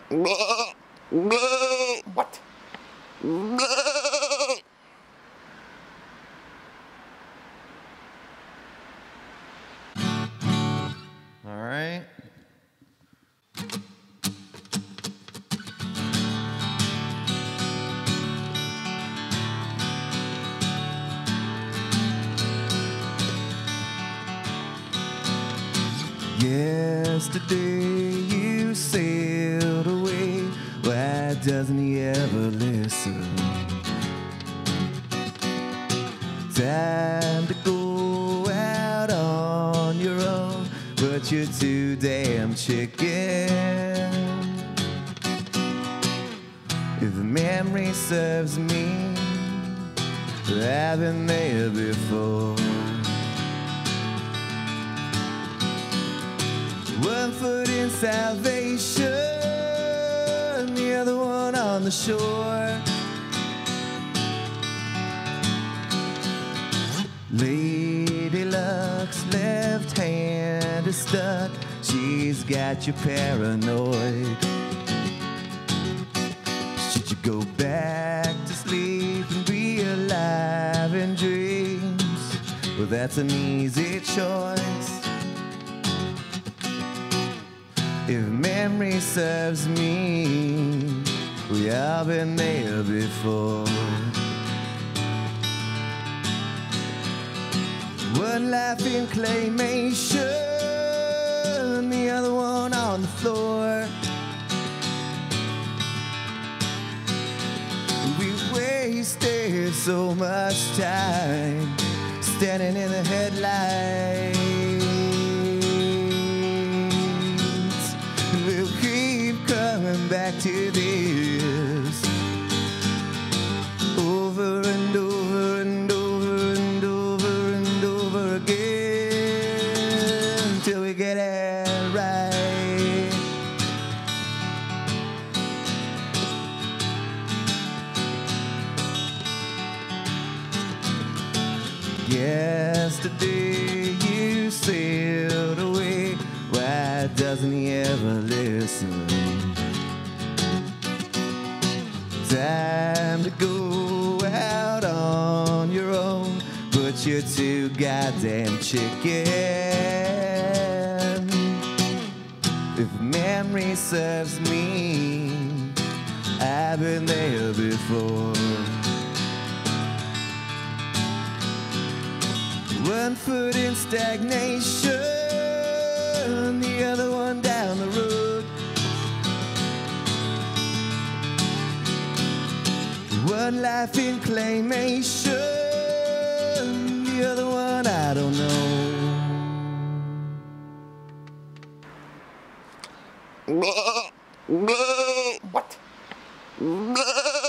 What? All right. Yesterday you sailed away. Why doesn't he ever listen? Time to go out on your own, but you're too damn chicken. If memory serves me, I've been there before. One foot in salvation, the other one on the shore. Lady Luck's left hand is stuck. She's got you paranoid. Should you go back to sleep and be alive in dreams? Well, that's an easy choice. If memory serves me, we all been there before. One life in claymation, the other one on the floor. We wasted so much time standing in the headlights. We'll keep coming back to this over and over and over and over and over again till we get it right. Yesterday you sailed away. Why doesn't he ever listen? Time to go out on your own, but you're too goddamn chicken. If memory serves me, I've been there before. One foot in stagnation, the other one down the road. One life in claymation, the other one I don't know. What?